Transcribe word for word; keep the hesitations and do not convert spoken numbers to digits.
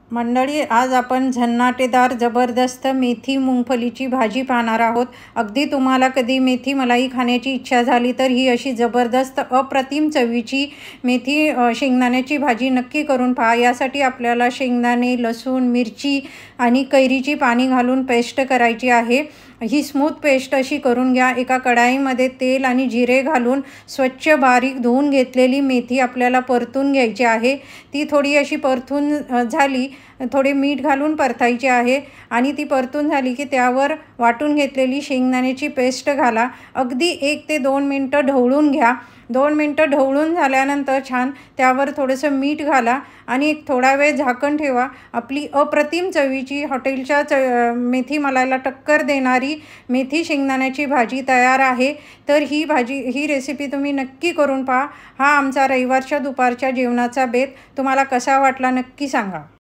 मंडळी, आज आपण झन्नाटेदार जबरदस्त मेथी मुंगफलीची भाजी पाहणार आहोत। अगदी तुम्हाला कधी मेथी मलाई खाण्याची इच्छा झाली तर ही अशी जबरदस्त अप्रतिम चवीची मेथी शेंगदाण्याची भाजी नक्की करून पहा। यासाठी आपल्याला शेंगदाणे, लसूण, मिरची आणि कैरीची पाणी घालून पेस्ट करायची आहे। ही स्मूथ पेस्ट अशी करून घ्या। एका कढाईमध्ये तेल आणि जिरे घालून स्वच्छ बारीक धुवून घेतलेली मेथी आपल्याला परतून घ्यायची आहे। ती थोडी अशी परतून झाली, थोडे मीठ घालून परतायची आहे आणि ती परतून झाली की त्यावर वाटून घेतलेली शेंगदाण्याची पेस्ट घाला। अगदी एक ते दोन मिनटं ढवळून घ्या। दोन मिनटं ढवळून झाल्यानंतर छान त्यावर थोडंसं मीठ घाला आणि एक थोडा वेळ झाकण ठेवा। आपली अप्रतिम चवीची हॉटेलच्या च मेथी मलाईला टक्कर देणारी मेथी शेंगदाण्याची भाजी तयार आहे। तर ही भाजी ही रेसिपी तुम्ही नक्की करून पहा। हा आमचा रविवारच्या दुपारच्या जेवणाचा बेत तुम्हाला कसा वाटला नक्की सांगा।